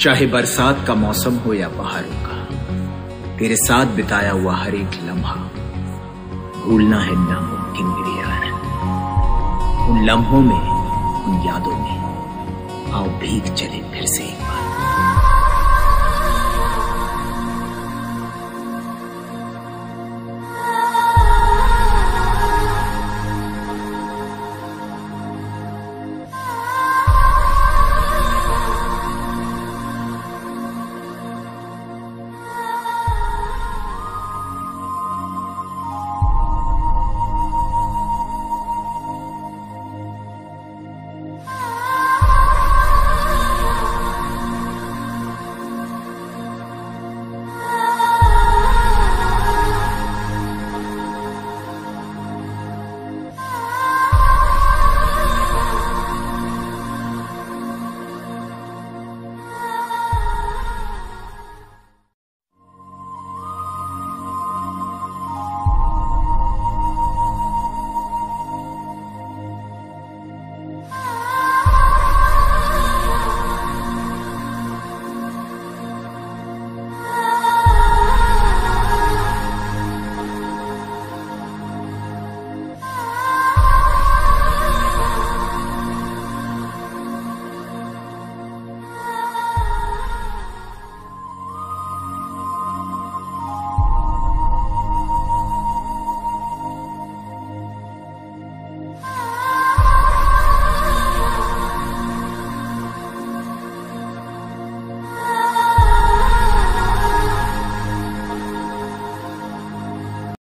चाहे बरसात का मौसम हो या बहारों का, तेरे साथ बिताया हुआ हर एक लम्हा भूलना है नामुमकिन मेरे यार। उन लम्हों में, उन यादों में आओ भीग चले फिर से एक बार।